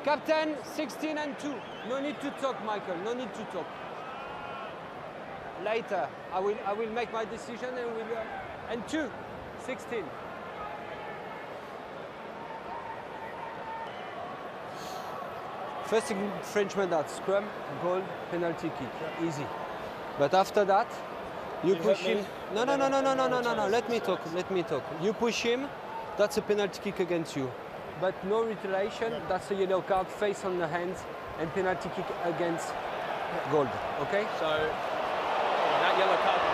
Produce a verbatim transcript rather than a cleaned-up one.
Captain, sixteen and two. No need to talk, Michael. No need to talk. Later, I will, I will make my decision and we'll, uh, and two, sixteen. First infringement at scrum, goal, penalty kick, easy. But after that, you push him. No, no, no, no, no, no, no, no, no. Let me talk. Let me talk. You push him. That's a penalty kick against you. But no retaliation. That's a yellow card, face on the hands, and penalty kick against gold. Okay? So that yellow card